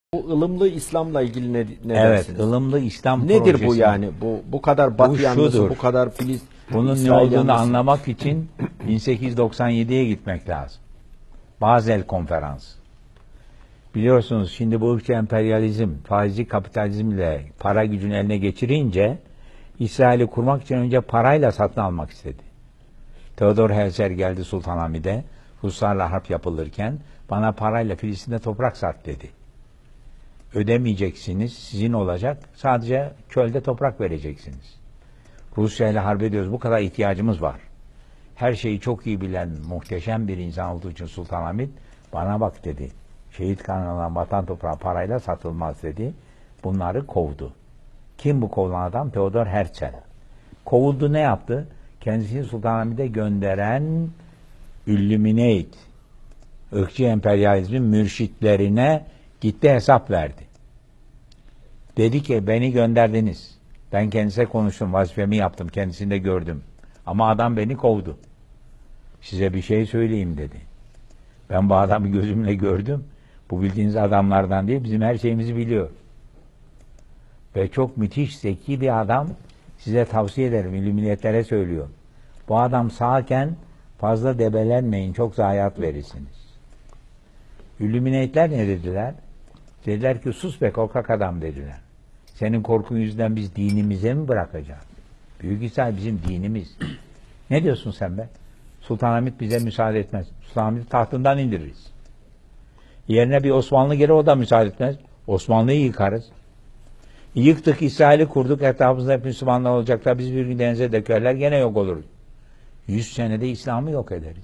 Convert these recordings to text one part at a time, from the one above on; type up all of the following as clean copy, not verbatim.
Bu ılımlı İslam'la ilgili ne Evet, dersiniz? ılımlı İslam Nedir projesi. bu yani? Bu kadar Batı yanlısı, şudur. bu kadar Bunun ne İsrail olduğunu yanlısı. anlamak için 1897'ye gitmek lazım. Basel Konferansı. Biliyorsunuz şimdi bu ırkçı emperyalizm, faizci kapitalizmle para gücünü eline geçirince İsrail'i kurmak için önce parayla satın almak istedi. Theodor Herzl geldi Sultanahmet'e, Ruslarla harp yapılırken bana parayla Filistin'de toprak sat dedi. Ödemeyeceksiniz, sizin olacak, sadece çölde toprak vereceksiniz. Rusya ile harp ediyoruz, bu kadar ihtiyacımız var. Her şeyi çok iyi bilen muhteşem bir insan olduğu için Sultanahmet bana bak dedi. Şehit kanına vatan toprağı parayla satılmaz dedi. Bunları kovdu. Kim bu kovulan adam? Theodor Herzl. Kovuldu, ne yaptı? Kendisini Sultanahmet'e gönderen Illuminate, ırkçı emperyalizmin mürşitlerine gitti, hesap verdi. Dedi ki beni gönderdiniz. Ben kendisiyle konuştum, vazifemi yaptım, kendisini de gördüm. Ama adam beni kovdu. Size bir şey söyleyeyim dedi. Ben bu adamı gözümle gördüm. Bu bildiğiniz adamlardan değil, bizim her şeyimizi biliyor. Ve çok müthiş, zeki bir adam. Size tavsiye ederim, illüminetlere söylüyor. Bu adam sağken fazla debelenmeyin, çok zayiat verirsiniz. İllüminatler ne dediler? Dediler ki sus be korkak adam dediler. Senin korkun yüzünden biz dinimize mi bırakacağız? Büyük İsa bizim dinimiz. Ne diyorsun sen be? Sultanahmet bize müsaade etmez. Sultanahmet'i tahtından indiririz. Yerine bir Osmanlı gelir, o da müsaade etmez. Osmanlı'yı yıkarız. Yıktık, İsrail'i kurduk, etrafımızda hep Müslümanlar olacaklar. Biz bir gün denize dökerler, gene yok oluruz. 100 senede İslam'ı yok ederiz.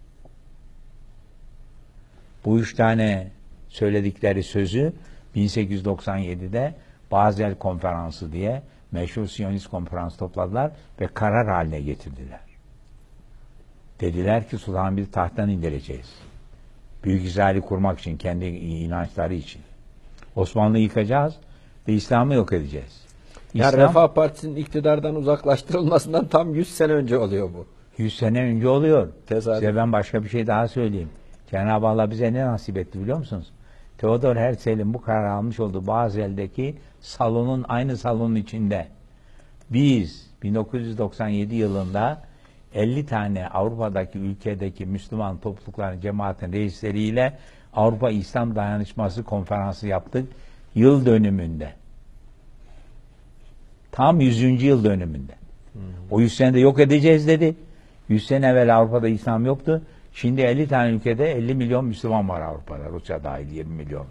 Bu üç tane söyledikleri sözü 1897'de Basel Konferansı diye meşhur Siyonist konferans topladılar ve karar haline getirdiler. Dediler ki Sultanahmet'i tahttan indireceğiz. Büyük İsrail'i kurmak için, kendi inançları için. Osmanlı'yı yıkacağız ve İslam'ı yok edeceğiz. Yani Refah Partisi'nin iktidardan uzaklaştırılmasından tam 100 sene önce oluyor bu. 100 sene önce oluyor. Tesadüf. Size ben başka bir şey daha söyleyeyim. Cenab-ı Allah bize ne nasip etti biliyor musunuz? Theodor Herzl'in bu karar almış olduğu Basel'deki salonun, aynı salonun içinde biz 1997 yılında 50 tane Avrupa'daki ülkedeki Müslüman toplulukların, cemaatin reisleriyle Avrupa İslam Dayanışması konferansı yaptık. Yıl dönümünde. Tam 100. yıl dönümünde. O 100 senede yok edeceğiz dedi. 100 sene evvel Avrupa'da İslam yoktu. Şimdi 50 tane ülkede 50 milyon Müslüman var Avrupa'da. Rusya dahil 20 milyon.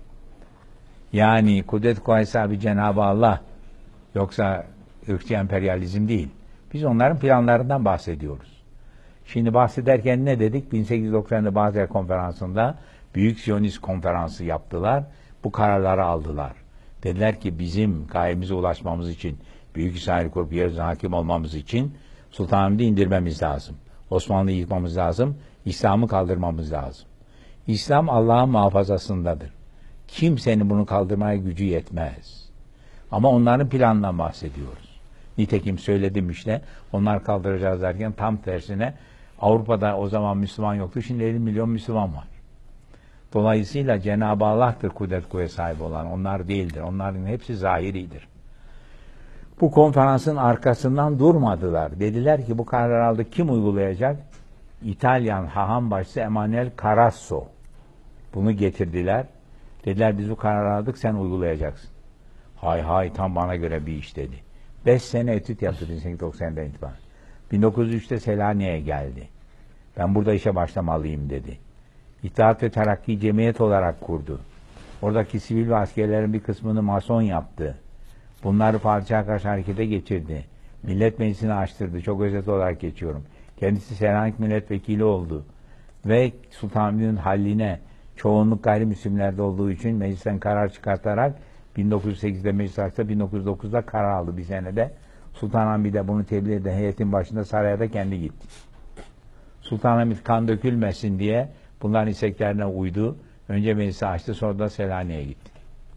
Yani kudret kuaysa Cenab-ı Allah, yoksa ırkçı emperyalizm değil. Biz onların planlarından bahsediyoruz. Şimdi bahsederken ne dedik? 1890'da Basel Konferansı'nda Büyük Siyonist Konferansı yaptılar. Bu kararları aldılar. Dediler ki bizim gayemize ulaşmamız için, Büyük İsrail kurup yeryüzüne hakim olmamız için Sultanahmet'i indirmemiz lazım. Osmanlı'yı yıkmamız lazım. İslam'ı kaldırmamız lazım. İslam Allah'ın muhafazasındadır. Kimsenin bunu kaldırmaya gücü yetmez. Ama onların planından bahsediyoruz. Nitekim söyledim işte, onlar kaldıracağız derken tam tersine Avrupa'da o zaman Müslüman yoktu. Şimdi 50 milyon Müslüman var. Dolayısıyla Cenab-ı Allah'tır kudret kuvvet sahibi olan. Onlar değildir. Onların hepsi zahiridir. Bu konferansın arkasından durmadılar. Dediler ki bu karar aldık, kim uygulayacak? İtalyan haham başçısı Emanuele Carasso. Bunu getirdiler. Dediler biz bu kararı aldık, sen uygulayacaksın. Hay hay, tam bana göre bir iş dedi. 5 sene etüt yaptı 1890'dan itibaren. 1903'te Selanik'e geldi. Ben burada işe başlamalıyım dedi. İttihat ve Terakki Cemiyet olarak kurdu. Oradaki sivil ve askerlerin bir kısmını mason yaptı. Bunları padişaha karşı harekete geçirdi. Millet Meclisi'ni açtırdı. Çok özet olarak geçiyorum. Kendisi Selanik milletvekili oldu. Ve Sultanahmet'in halline çoğunluk gayrimüslimlerde olduğu için meclisten karar çıkartarak 1908'de meclis açtı, 1909'da karar aldı bir senede. Sultanahmet de bunu tebliğ eden heyetin başında saraya da kendi gitti. Sultanahmet kan dökülmesin diye bunların isteklerine uydu. Önce meclisi açtı, sonra da Selanik'e gitti.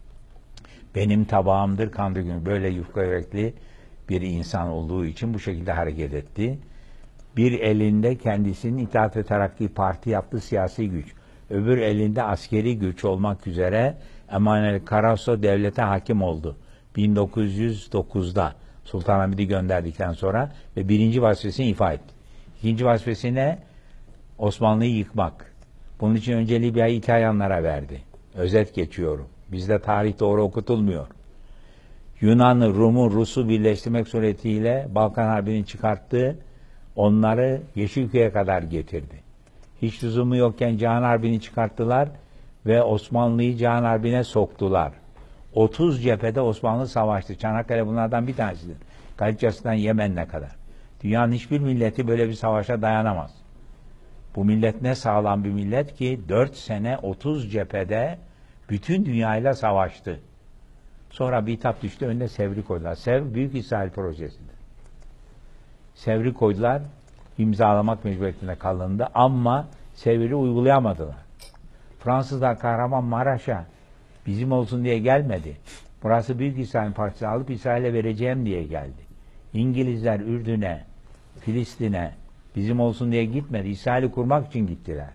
Benim tabağımdır kan dökülmüş. Böyle yufka yürekli bir insan olduğu için bu şekilde hareket etti. Bir elinde kendisinin İttihat ve Terakki Parti yaptığı siyasi güç, öbür elinde askeri güç olmak üzere Emanuel Carasso devlete hakim oldu. 1909'da Sultanahmet'i gönderdikten sonra ve birinci vazifesini ifa etti. İkinci vazifesi ne? Osmanlı'yı yıkmak. Bunun için önce Libya'yı İtalyanlara verdi. Özet geçiyorum. Bizde tarih doğru okutulmuyor. Yunan'ı, Rum'u, Rus'u birleştirmek suretiyle Balkan Harbi'ni çıkarttı. Onları Yeşilköy'e kadar getirdi. Hiç lüzumu yokken Cihan Harbi'ni çıkarttılar ve Osmanlı'yı Cihan Harbi'ne soktular. 30 cephede Osmanlı savaştı. Çanakkale bunlardan bir tanesidir. Galica'sından Yemen'e kadar. Dünyanın hiçbir milleti böyle bir savaşa dayanamaz. Bu millet ne sağlam bir millet ki 4 sene 30 cephede bütün dünyayla savaştı. Sonra bir hitap düştü, önüne Sevr'i koydular. Sevr Büyük İsrail projesidir. Sevr'i koydular, imzalamak mecburiyetinde kalındı ama Sevr'i uygulayamadılar. Fransızlar Kahramanmaraş'a bizim olsun diye gelmedi. Burası Büyük İsrail parçası alıp İsrail'e vereceğim diye geldi. İngilizler Ürdün'e, Filistin'e bizim olsun diye gitmedi. İsrail'i kurmak için gittiler.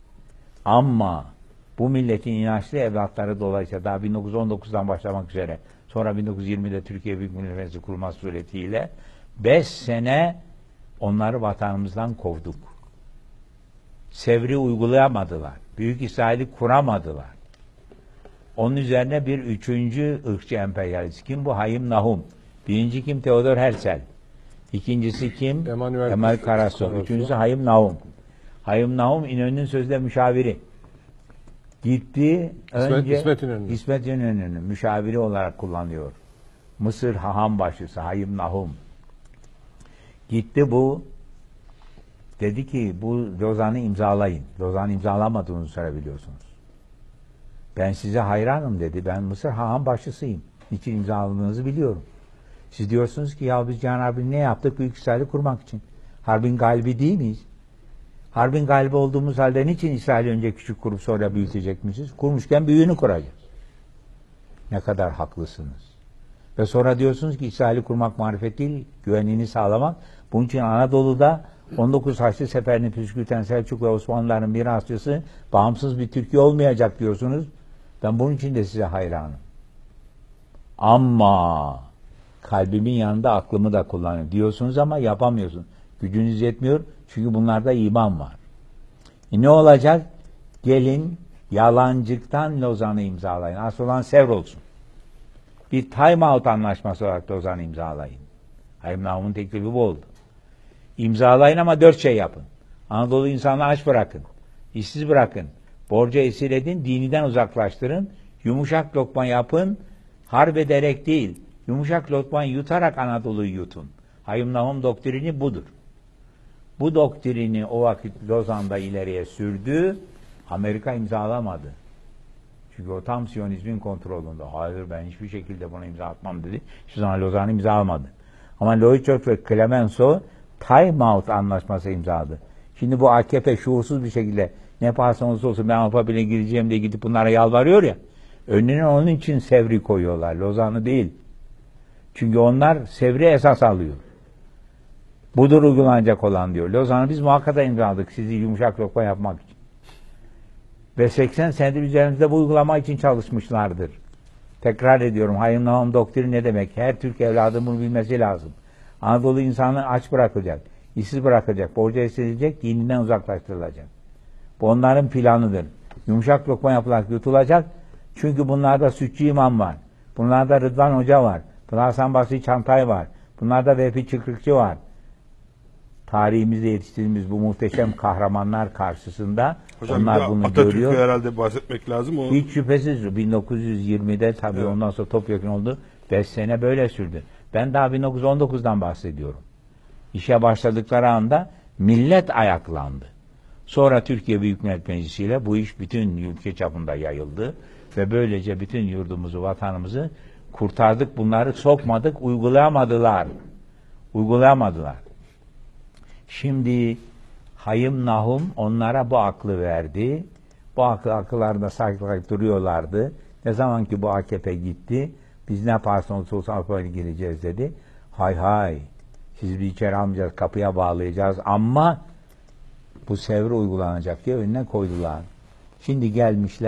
Ama bu milletin inançlı evlatları dolayısıyla daha 1919'dan başlamak üzere sonra 1920'de Türkiye Büyük Millet Meclisi kurulması suretiyle 5 sene onları vatanımızdan kovduk. Sevr'i uygulayamadılar. Büyük İsrail'i kuramadılar. Onun üzerine bir üçüncü ırkçı emperyalist. Kim bu? Hayim Nahum. Birinci kim? Theodor Herzl. İkincisi kim? Emanuel Carasso. Üçüncüsü Hayim Nahum. Hayim Nahum İnönü'nün sözde müşaviri. Gitti önce İsmet İnönü'nün müşaviri olarak kullanıyor. Mısır haham başçısı Hayim Nahum. Gitti bu dedi ki bu Lozan'ı imzalayın. Lozan'ı imzalamadığını söyleyebiliyorsunuz. Ben size hayranım dedi. Ben Mısır haham başçısıyım. Niçin imzaladığınızı biliyorum. Siz diyorsunuz ki ya biz Cihan Harbi'ni ne yaptık? Büyük İsrail'i kurmak için. Harbin galibi değil miyiz? Harbin galibi olduğumuz halde niçin İsrail'i önce küçük kurup sonra büyütecekmişiz? Kurmuşken büyüğünü kuracağız. Ne kadar haklısınız. Ve sonra diyorsunuz ki İsrail'i kurmak marifet değil, güvenliğini sağlamak. Bunun için Anadolu'da 19 Haçlı Seferi'ni püskürten Selçuk ve Osmanlıların mirasçısı bağımsız bir Türkiye olmayacak diyorsunuz. Ben bunun için de size hayranım. Ama kalbimin yanında aklımı da kullanıyorum diyorsunuz ama yapamıyorsun. Gücünüz yetmiyor çünkü bunlarda iman var. Ne olacak? Gelin yalancıktan Lozan'ı imzalayın. Asıl olan Sevr olsun. Bir time out anlaşması olarak Lozan'ı imzalayın. Hayım Nahum'un teklifi bu oldu. İmzalayın ama 4 şey yapın. Anadolu insanını aç bırakın. İşsiz bırakın. Borca esir edin. Diniden uzaklaştırın. Yumuşak lokma yapın. Harp ederek değil. Yumuşak lokma yutarak Anadolu'yu yutun. Hayım Nahum doktrini budur. Bu doktrini o vakit Lozan'da ileriye sürdü. Amerika imzalamadı. Çünkü o tam Siyonizmin kontrolünde. Hayır ben hiçbir şekilde buna imza atmam dedi. Hiçbir zaman Lozan'ı imzalamadı. Ama Lloyd George ve Clemenceau time out anlaşması imzaladı. Şimdi bu AKP şuursuz bir şekilde ne pahasına olsun ben Avrupa Birliği'ne gireceğim diye gidip bunlara yalvarıyor ya. Önüne onun için Sevr'i koyuyorlar. Lozan'ı değil. Çünkü onlar Sevr'i esas alıyor. Budur uygulanacak olan diyor. Lozan'ı biz muhakkak imzaladık sizi yumuşak lokma yapmak için. Ve 80 senedir üzerimizde bu uygulama için çalışmışlardır. Tekrar ediyorum. Hayım Nahum doktrini ne demek? Her Türk evladının bunu bilmesi lazım. Anadolu insanı aç bırakacak, işsiz bırakacak, borca esilecek, dininden uzaklaştırılacak. Bu onların planıdır. Yumuşak lokma yapılarak yutulacak. Çünkü bunlarda Sütçü İmam var. Bunlarda Rıdvan Hoca var. Bunlarda Hasan Basri Çantay var. Bunlarda Vehbi Çıkrıkçı var. Tarihimizde yetiştirdiğimiz bu muhteşem kahramanlar karşısında hocam, onlar bunu Atatürk'ü görüyor. herhalde bahsetmek lazım. O... Hiç şüphesiz 1920'de tabii evet. Ondan sonra topyekun oldu. 5 sene böyle sürdü. Ben daha 1919'dan bahsediyorum. İşe başladıkları anda millet ayaklandı. Sonra Türkiye Büyük Millet Meclisi ile bu iş bütün ülke çapında yayıldı ve böylece bütün yurdumuzu, vatanımızı kurtardık. Bunları sokmadık, uygulayamadılar. Uygulayamadılar. Şimdi Hayım Nahum onlara bu aklı verdi. Bu akıllarında saklayıp duruyorlardı. Ne zaman ki bu AKP gitti, biz ne yaparsanız olsun Avrupa'ya gireceğiz dedi. Hay hay, sizi bir içeri almayacağız, kapıya bağlayacağız ama bu Sevr uygulanacak diye önüne koydular. Şimdi gelmişler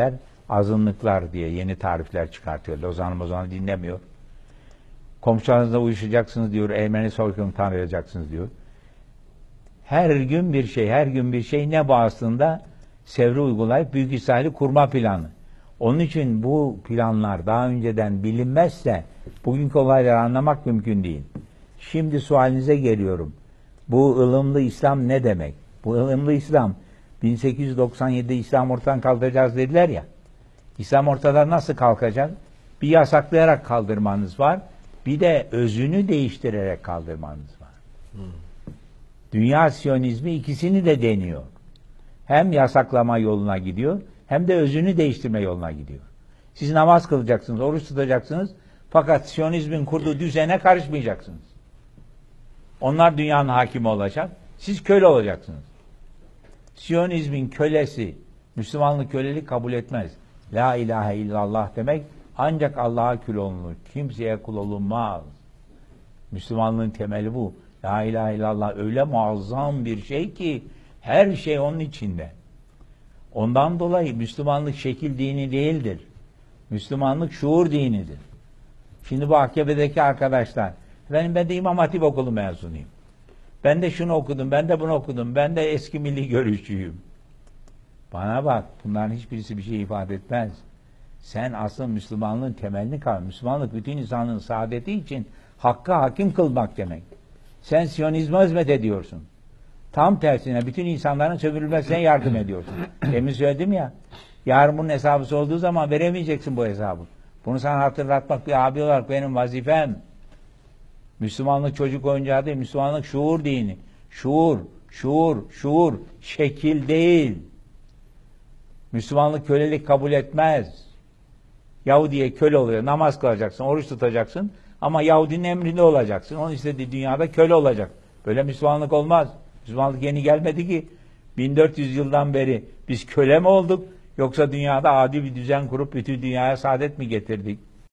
azınlıklar diye yeni tarifler çıkartıyor. Lozan'ı dinlemiyor. Komşularınızla uyuşacaksınız diyor. Ermeni soykırımı tanıyacaksınız diyor. Her gün bir şey ne bu aslında? Sevri uygulayıp Büyük İsrail'i kurma planı. Onun için bu planlar daha önceden bilinmezse bugünkü olayları anlamak mümkün değil. Şimdi sualinize geliyorum. Bu ılımlı İslam ne demek? Bu ılımlı İslam 1897'de İslam ortadan kaldıracağız dediler ya. İslam ortadan nasıl kalkacak? Bir yasaklayarak kaldırmanız var. Bir de özünü değiştirerek kaldırmanız var. Dünya Siyonizmi ikisini de deniyor. Hem yasaklama yoluna gidiyor, hem de özünü değiştirme yoluna gidiyor. Siz namaz kılacaksınız, oruç tutacaksınız, fakat Siyonizmin kurduğu düzene karışmayacaksınız. Onlar dünyanın hakimi olacak, siz köle olacaksınız. Siyonizmin kölesi, Müslümanlık kölelik kabul etmez. La ilahe illallah demek, ancak Allah'a kul olunur, kimseye kul olunmaz. Müslümanlığın temeli bu. La ilahe illallah öyle muazzam bir şey ki, her şey onun içinde. Ondan dolayı Müslümanlık şekil dini değildir. Müslümanlık şuur dinidir. Şimdi bu AKP'deki arkadaşlar, ben de İmam Hatip Okulu mezunuyum. Ben de şunu okudum, ben de bunu okudum, ben de eski milli görüşçüyüm. Bana bak, bunların hiçbirisi bir şey ifade etmez. Sen asıl Müslümanlığın temelini kavra. Müslümanlık bütün insanlığın saadeti için hakka hakim kılmak demek. Sen Siyonizme hizmet ediyorsun. Tam tersine bütün insanların sömürülmesine yardım ediyorsun. Demin söyledim ya, yarın bunun hesabı olduğu zaman veremeyeceksin bu hesabı. Bunu sana hatırlatmak bir abi olarak benim vazifem. Müslümanlık çocuk oyuncağı değil, Müslümanlık şuur dini. Şuur, şekil değil. Müslümanlık kölelik kabul etmez. Yahudi'ye köle oluyor, namaz kılacaksın, oruç tutacaksın ama Yahudinin emrinde olacaksın. Onun istediği dünyada köle olacak. Böyle Müslümanlık olmaz. Müslümanlık yeni gelmedi ki. 1400 yıldan beri biz köle mi olduk, yoksa dünyada adil bir düzen kurup bütün dünyaya saadet mi getirdik?